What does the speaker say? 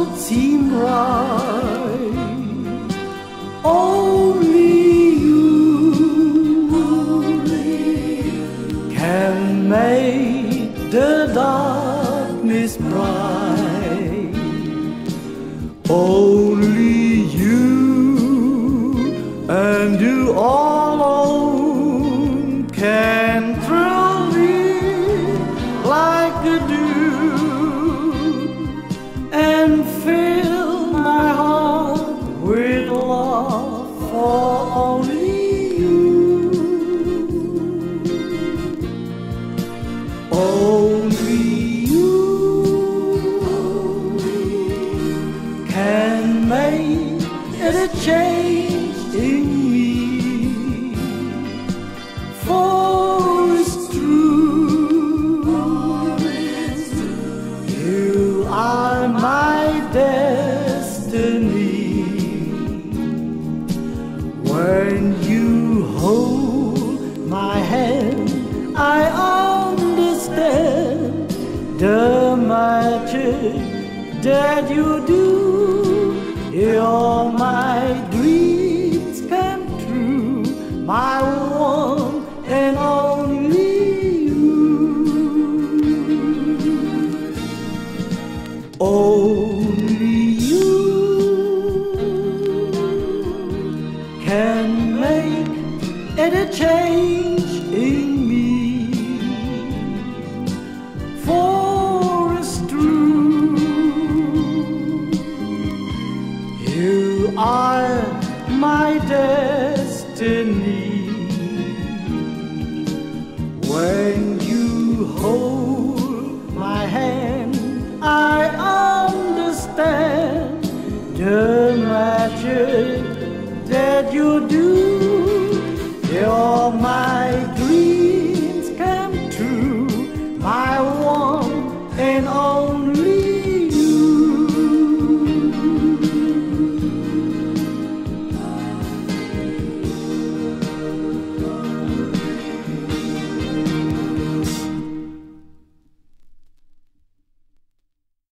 would seem right. Only you can make the darkness bright. Only you, and you alone, can thrill me like a dew and fill my heart with love for only you. Only you can make a change in me, for it's true, you are my destiny. When you hold my hand, I understand the magic that you do. You're my dreams come true, my one and only you. Only you can make a change in me, for it's true, you are my destiny. When you hold